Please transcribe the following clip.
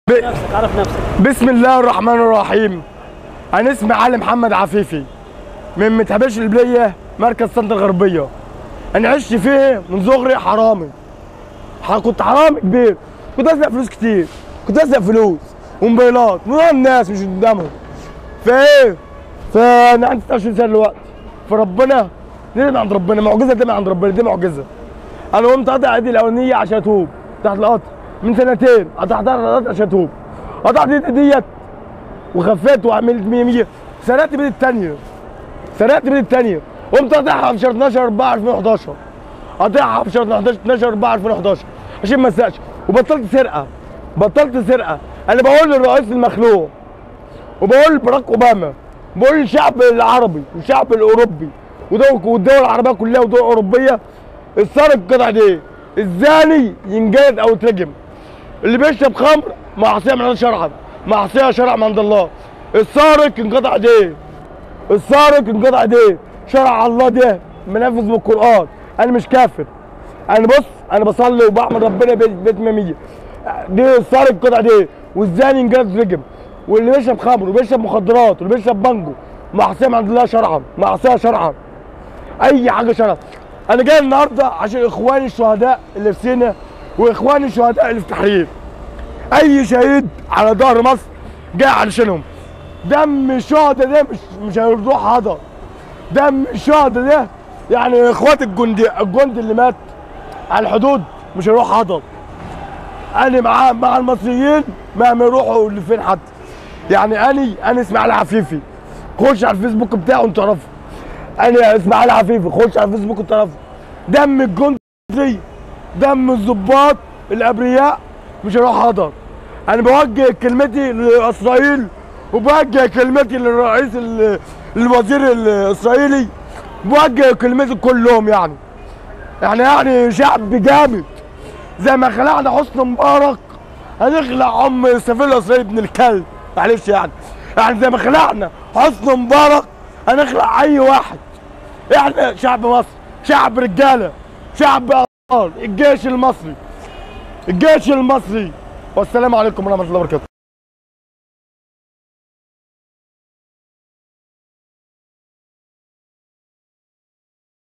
عرف نفسك. بسم الله الرحمن الرحيم. انا اسمي علي محمد عفيفي من متحبش البليه مركز سانتا الغربيه. انا عشت فيه من صغري حرامي. كنت حرامي كبير، كنت اسرق فلوس كتير، كنت اسرق فلوس وموبايلات من الناس مش قدامهم. فانا عندي 26 سنه دلوقتي. فربنا دي من عند ربنا، معجزه دي من عند ربنا، دي معجزه. انا قمت قاطع ايدي الاولانيه عشان اتوب تحت القطر من سنتين، قطعتها القطر عشان اتوب. قطعت ايدي ديت وخفيت وعملت 100 سرقت بايدي الثانيه، سرقت بايدي الثانيه. قمت قاطعها في شهر 12 4 2011، قاطعها في شهر 12 4 2011 عشان ما اسرقش، وبطلت سرقه، بطلت سرقه. انا بقول للرئيس المخلوع وبقول لبراك اوباما، بقول للشعب العربي والشعب الاوروبي والدول العربيه كلها والدول الاوروبيه، السارق قطع ايديه، الزاني ينجلد او يترجم، اللي بيشرب خمر معصيه من الله شرعا، معصيه شرع من عند الله. السارق انقطع ايديه، السارق انقطع ايديه، شرع الله ده منفذ بالقران. انا مش كافر، انا بص انا بصلي وبعمل ربنا بيت 100. دي السارق قطع ايديه، والزاني ينجلد يترجم، واللي بيشرب خمر وبيشرب مخدرات واللي بيشرب بانجو معصيه من عند الله شرعا، معصيه شرعا، اي حاجه شرعا. انا جاي النهارده عشان اخواني الشهداء اللي في سينا واخواني الشهداء اللي في تحرير. اي شهيد على ظهر مصر جاي علشانهم. دم الشهداء ده مش هيروح هدر. دم الشهداء ده يعني اخوات الجندي اللي مات على الحدود مش هيروح هدر. انا مع المصريين مهما يروحوا لفين حتى. يعني انا اسمي علي عفيفي، خش على الفيسبوك بتاعه انت تعرفه. انا اسمي علي عفيفي، خش على الفيسبوك انت تعرفه. دم الجندي، دم الضباط الابرياء مش هيروح هدر. انا بوجه كلمتي لاسرائيل وبوجه كلمتي للرئيس الوزير الاسرائيلي، بوجه كلمتي كلهم. يعني شعب جامد. زي ما خلعنا حسني مبارك هنخلع سفير اسرائيل ابن الكلب، معلش يعني زي ما خلعنا حسني مبارك هنخلع اي واحد. احنا شعب مصر، شعب رجاله، شعب الجيش المصري، الجيش المصري. والسلام عليكم ورحمه الله وبركاته.